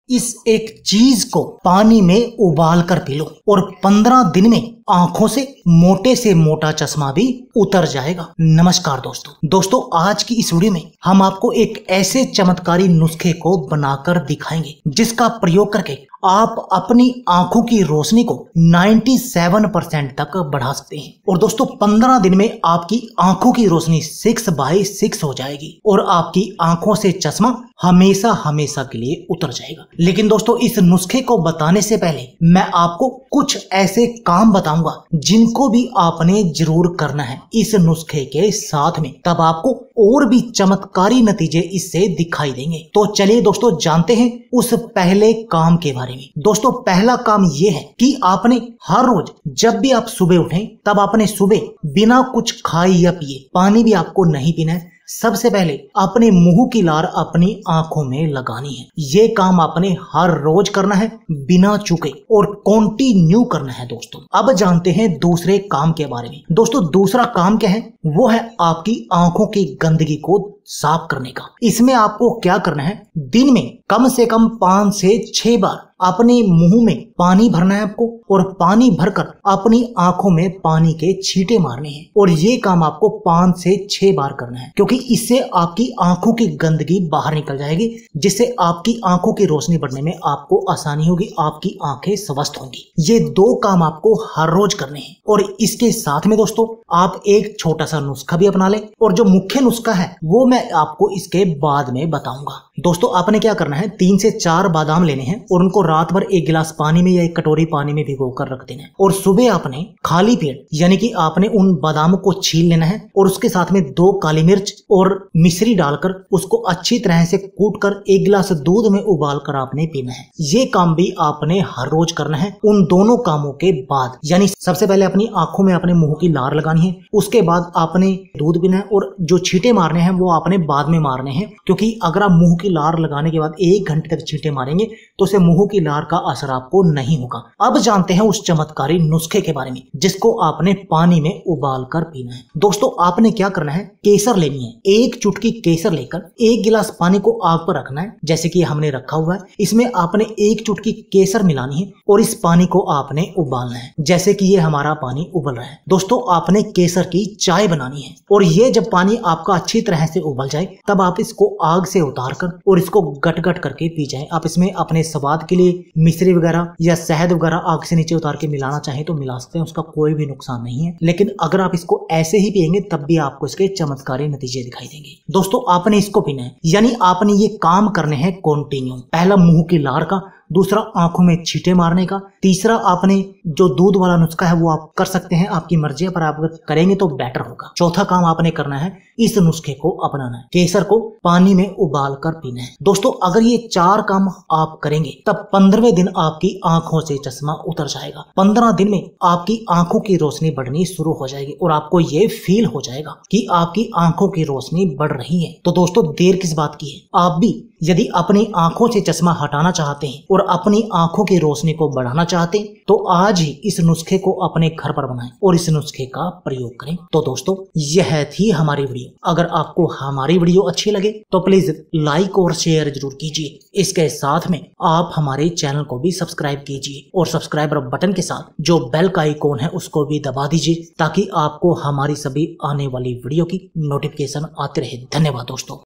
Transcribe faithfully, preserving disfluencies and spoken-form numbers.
इस एक चीज को पानी में उबाल कर पी लो और पंद्रह दिन में आंखों से मोटे से मोटा चश्मा भी उतर जाएगा। नमस्कार दोस्तों दोस्तों आज की इस वीडियो में हम आपको एक ऐसे चमत्कारी नुस्खे को बनाकर दिखाएंगे जिसका प्रयोग करके आप अपनी आंखों की रोशनी को सत्तानवे परसेंट तक बढ़ा सकते हैं। और दोस्तों पंद्रह दिन में आपकी आंखों की रोशनी सिक्स बाई सिक्स हो जाएगी और आपकी आंखों से चश्मा हमेशा हमेशा के लिए उतर जाएगा। लेकिन दोस्तों इस नुस्खे को बताने से पहले मैं आपको कुछ ऐसे काम बताऊंगा जिनको भी आपने जरूर करना है इस नुस्खे के साथ में, तब आपको और भी चमत्कारी नतीजे इससे दिखाई देंगे। तो चलिए दोस्तों जानते हैं उस पहले काम के बारे में। दोस्तों पहला काम ये है कि आपने हर रोज जब भी आप सुबह उठें तब आपने सुबह बिना कुछ खाए या पिए, पानी भी आपको नहीं पीना है, सबसे पहले अपने मुंह की लार अपनी आंखों में लगानी है। ये काम आपने हर रोज करना है बिना चूके और कंटिन्यू करना है। दोस्तों अब जानते हैं दूसरे काम के बारे में। दोस्तों दूसरा काम क्या है, वो है आपकी आंखों की गंदगी को साफ करने का। इसमें आपको क्या करना है, दिन में कम से कम पांच से छह बार अपने मुंह में पानी भरना है आपको और पानी भरकर अपनी आंखों में पानी के छींटे मारने हैं। और ये काम आपको पांच से छह बार करना है क्योंकि इससे आपकी आंखों की गंदगी बाहर निकल जाएगी, जिससे आपकी आंखों की रोशनी बढ़ने में आपको आसानी होगी, आपकी आंखें स्वस्थ होंगी। ये दो काम आपको हर रोज करने हैं। और इसके साथ में दोस्तों आप एक छोटा सा नुस्खा भी अपना लें और जो मुख्य नुस्खा है वो मैं आपको इसके बाद में बताऊंगा। दोस्तों आपने क्या करना है, तीन से चार बादाम लेने हैं और उनको रात भर एक गिलास पानी में या एक कटोरी पानी में भिगो कर रख देना है। और सुबह आपने खाली पेट यानी कि आपने उन बादामों को छील लेना है और उसके साथ में दो काली मिर्च और मिश्री डालकर उसको अच्छी तरह से कूट कर एक गिलास दूध में उबाल कर आपने पीना है। ये काम भी आपने हर रोज करना है। उन दोनों कामों के बाद यानी सबसे पहले अपनी आंखों में अपने मुंह की लार लगानी है, उसके बाद आपने दूध पीना है और जो छींटे मारने हैं वो आपने बाद में मारने हैं, क्योंकि अगर आप मुंह की लार लगाने के बाद एक घंटे तक छींटे मारेंगे तो उसे मुंह की लार का असर आपको नहीं होगा। अब जानते हैं उस चमत्कारी नुस्खे के बारे में जिसको आपने पानी में उबाल कर पीना है। दोस्तों आपने क्या करना है, केसर लेनी है। एक चुटकी केसर लेकर एक गिलास पानी को आग पर रखना है जैसे कि हमने रखा हुआ है। इसमें आपने एक चुटकी केसर मिलानी है और इस पानी को आपने उबालना है जैसे कि ये हमारा पानी उबल रहा है। दोस्तों आपने केसर की चाय बनानी है और ये जब पानी आपका अच्छी तरह से उबल जाए तब आप इसको आग से उतार कर और इसको गट गट करके पी जाए। आप इसमें अपने स्वाद के लिए मिश्री वगैरह या शहद वगैरह आग से नीचे उतार के मिलाना चाहे तो मिला सकते हैं, उसका कोई भी नुकसान नहीं है। लेकिन अगर आप इसको ऐसे ही पिएंगे तब भी आपको इसके चमत्कारी नतीजे दिखाई देंगे। दोस्तों आपने इसको पीना है यानी आपने ये काम करने हैं कंटिन्यू। पहला मुंह की लार का, दूसरा आंखों में छींटे मारने का, तीसरा आपने जो दूध वाला नुस्खा है वो आप कर सकते हैं, आपकी मर्जी है, पर आप अगर करेंगे तो बेटर होगा। चौथा काम आपने करना है, इस नुस्खे को अपनाना है, केसर को पानी में उबाल कर पीना है। दोस्तों अगर ये चार काम आप करेंगे तब पंद्रहवें दिन आपकी आंखों से चश्मा उतर जाएगा। पंद्रह दिन में आपकी आंखों की रोशनी बढ़नी शुरू हो जाएगी और आपको ये फील हो जाएगा कि आपकी आंखों की रोशनी बढ़ रही है। तो दोस्तों देर किस बात की है, आप भी यदि अपनी आंखों से चश्मा हटाना चाहते हैं और अपनी आंखों की रोशनी को बढ़ाना चाहते हैं तो आज ही इस नुस्खे को अपने घर पर बनाएं और इस नुस्खे का प्रयोग करें। तो दोस्तों यह थी हमारी वीडियो। अगर आपको हमारी वीडियो अच्छी लगे तो प्लीज लाइक और शेयर जरूर कीजिए। इसके साथ में आप हमारे चैनल को भी सब्सक्राइब कीजिए और सब्सक्राइबर बटन के साथ जो बेल का आइकॉन है उसको भी दबा दीजिए ताकि आपको हमारी सभी आने वाली वीडियो की नोटिफिकेशन आते रहे। धन्यवाद दोस्तों।